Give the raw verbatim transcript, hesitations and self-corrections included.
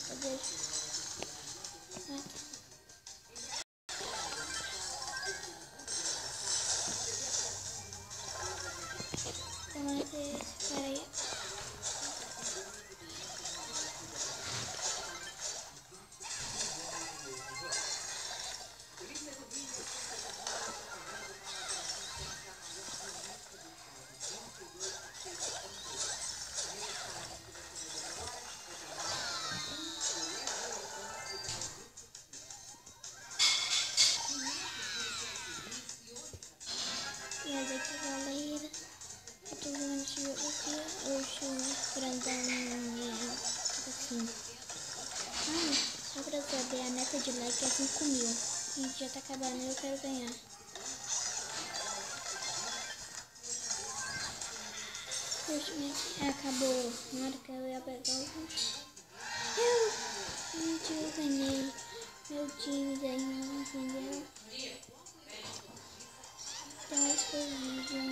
Cadê? Ah, tá. Eu matei esse cara aí. E aí daqui galera, eu tô jogando esse jogo aqui, hoje o grandão assim. Ah, só pra saber, a meta de like é cinco mil. A gente já tá acabando e eu quero ganhar. Poxa, gente, acabou. Na hora que eu ia pegar o... Eu, gente, eu ganhei. Meu time ganhou, entendeu? Então esse foi o vídeo.